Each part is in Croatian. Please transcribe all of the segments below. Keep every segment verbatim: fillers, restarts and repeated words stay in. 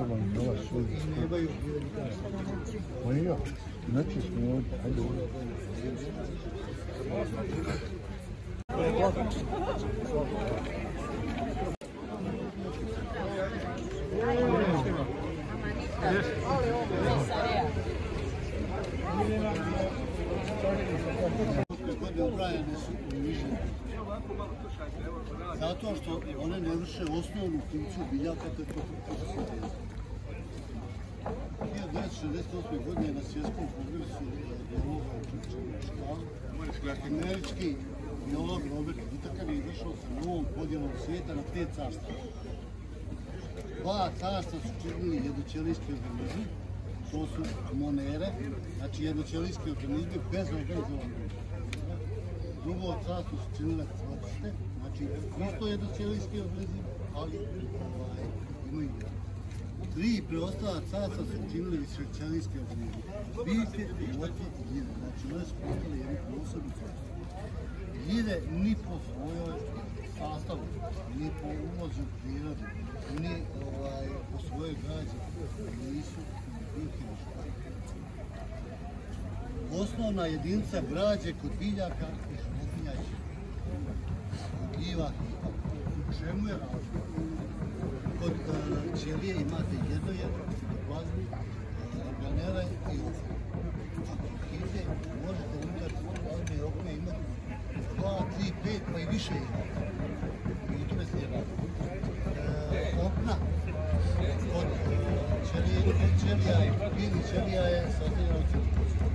sobom dolaš ljudi. Oni ja, neće smo ovdje, ajde ovdje. Zato što one ne vrše osnovnu funkciju biljaka koje fotosinteze. hiljadu devetsto šezdeset osme. godine na svjetskom kongresu biologa u Chicagu američki biolog Robert Whittaker je izašao sa novom podjelom svijeta na pet carstva. Dva carstva su činili jednoćelijski organizmi, to su monere, znači jednoćelijski organizmi bez organizovanog. Drugo carstvo su činile cvrste, znači isto jednoćelijski organizmi, ali ovaj, imaju tri preostala carstva su činili višećelijski organizmi. Biljke, životinje i gljive, znači one su postale jednu posebnu carstvo. Gljive ni po svojoj sastavu, ni po ulozi u prirodi, ni ovaj, po svojoj građi nisu biljke ništa. Osnovna jedinica građe kod biljaka i životinja je gljiva. U čemu je razlika? Kod uh, ćelije imate jedno jedno, plazmi, organele i okne. Ako hite, možete unutar plazme i okne imati dva, tri, pet, pa i više jedno. I tome se je razlika. Uh, okna kod uh, ćelija, bili ćelija je sastavljena od cilikosa.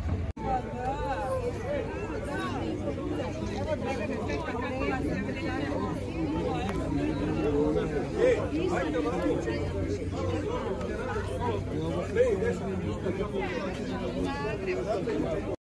Hey,